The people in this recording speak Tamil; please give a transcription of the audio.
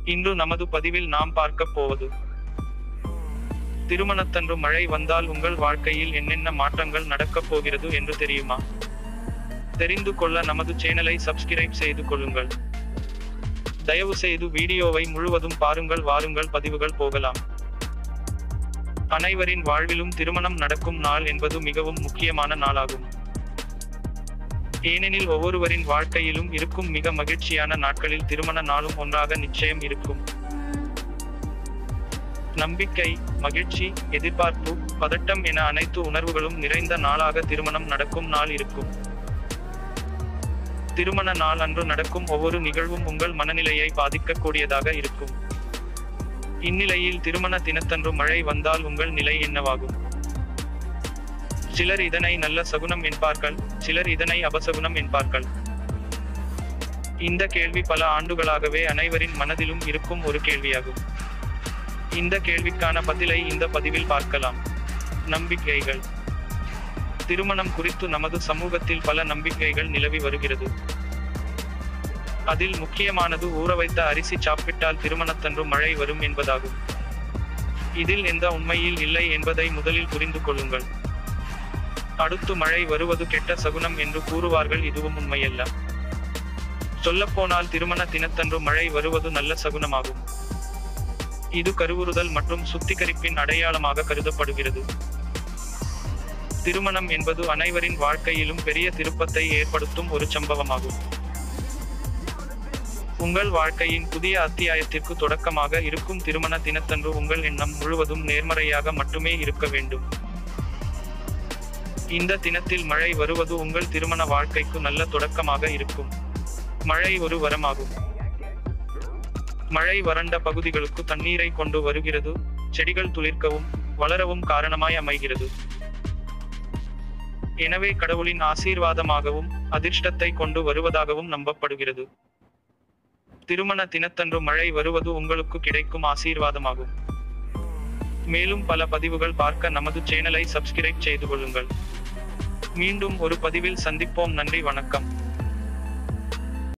இன்று நமது பதிவில் நாம் பார்க்கப் போவது திருமணத்தன்று மழை வந்தால் உங்கள் வாழ்க்கையில் என்னென்ன மாற்றங்கள் நடக்கப் போகிறது என்று தெரியுமா? தெரிந்து கொள்ள நமது சேனலை சப்ஸ்கிரைப் செய்து கொள்ளுங்கள். தயவு செய்து வீடியோவை முழுவதும் பாருங்கள். வாருங்கள் பதிவுகள் போகலாம். அனைவரின் வாழ்விலும் திருமணம் நடக்கும் நாள் என்பது மிகவும் முக்கியமான நாளாகும். ஏனெனில் ஒவ்வொருவரின் வாழ்க்கையிலும் இருக்கும் மிக மகிழ்ச்சியான நாட்களில் திருமண நாளும் ஒன்றாக நிச்சயம் இருக்கும். நம்பிக்கை, மகிழ்ச்சி, எதிர்பார்ப்பு, பதட்டம் என அனைத்து உணர்வுகளும் நிறைந்த நாளாக திருமணம் நடக்கும் நாள் இருக்கும். திருமண நாள் அன்று நடக்கும் ஒவ்வொரு நிகழ்வும் உங்கள் மனநிலையை பாதிக்கக்கூடியதாக இருக்கும். இந்நிலையில் திருமண தினத்தன்று மழை வந்தால் உங்கள் நிலை என்னவாகும்? சிலர் இதனை நல்ல சகுனம் என்பார்கள், சிலர் இதனை அபசகுனம் என்பார்கள். இந்த கேள்வி பல ஆண்டுகளாகவே அனைவரின் மனதிலும் இருக்கும் ஒரு கேள்வியாகும். இந்த கேள்விக்கான பதிலை இந்த பதிவில் பார்க்கலாம். நம்பிக்கைகள். திருமணம் குறித்து நமது சமூகத்தில் பல நம்பிக்கைகள் நிலவி வருகிறது. அதில் முக்கியமானது ஊறவைத்த அரிசி சாப்பிட்டால் திருமணத்தன்று மழை வரும் என்பதாகும். இதில் எந்த உண்மையில் இல்லை என்பதை முதலில் புரிந்து கொள்ளுங்கள். அடுத்து மழை வருவது கெட்ட சகுனம் என்று கூறுவார்கள். இதுவும் உண்மையல்ல. சொல்லப்போனால் திருமண தினத்தன்று மழை வருவது நல்ல சகுனமாகும். இது கருவுறுதல் மற்றும் சுத்திகரிப்பின் அடையாளமாக கருதப்படுகிறது. திருமணம் என்பது அனைவரின் வாழ்க்கையிலும் பெரிய திருப்பத்தை ஏற்படுத்தும் ஒரு சம்பவமாகும். உங்கள் வாழ்க்கையின் புதிய அத்தியாயத்திற்கு தொடக்கமாக இருக்கும் திருமண தினத்தன்று உங்கள் எண்ணம் முழுவதும் நேர்மறையாக மட்டுமே இருக்க வேண்டும். இந்த தினத்தில் மழை வருவது உங்கள் திருமண வாழ்க்கைக்கு நல்ல தொடக்கமாக இருக்கும். மழை ஒரு வரமாகும். மழை வறண்ட பகுதிகளுக்கு தண்ணீரை கொண்டு வருகிறது, செடிகள் துளிர்க்கவும் வளரவும் காரணமாய் அமைகிறது. எனவே கடவுளின் ஆசீர்வாதமாகவும் அதிர்ஷ்டத்தை கொண்டு வருவதாகவும் நம்பப்படுகிறது. திருமண தினத்தன்று மழை வருவது உங்களுக்கு கிடைக்கும் ஆசீர்வாதமாகும். மேலும் பல பதிவுகள் பார்க்க நமது சேனலை சப்ஸ்கிரைப் செய்து கொள்ளுங்கள். மீண்டும் ஒரு பதிவில் சந்திப்போம். நன்றி, வணக்கம்.